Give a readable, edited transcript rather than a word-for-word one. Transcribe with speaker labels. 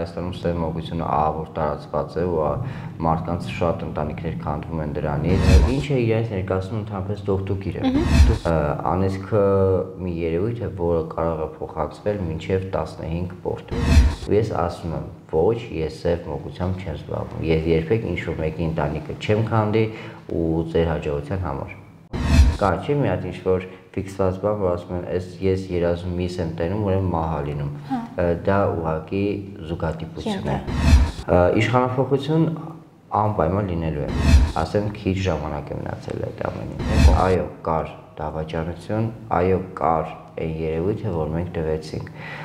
Speaker 1: Հայաստանում սև մոգությունը ահավոր տարածված է ու մարդկանց շատ ընտանիքներ քանդվում են դրանից։ Ինչ է իրենց ներկայացնում ընդհանրապես դողդոկիրը։ Անեծքը մի երևույթ է, որը կարող է փոխանցվել մինչև 15 պորտ։ Ու ես ասում եմ, ոչ, ես սև մոգությամբ չեմ զբաղվում։ Ես երբեք ինչ-որ մեկի ընտանիքը չեմ քանդի ու ձեր հաջողության համար։ Կա չի մի հատ ինչ-որ ֆիքսված բան, որ ասում են, ես երազում միս եմ տենում, ուրեմն մահ լինում։ Դա ուղղակի զուգադիպություն է։ Իշխանափոխություն անպայման լինելու է։ Ասեմ, քիչ ժամանակ է մնացել այդ ամենին։ Այո, կար դավաճանություն, այո, կար այն երևույթը, որ մենք տվեցինք։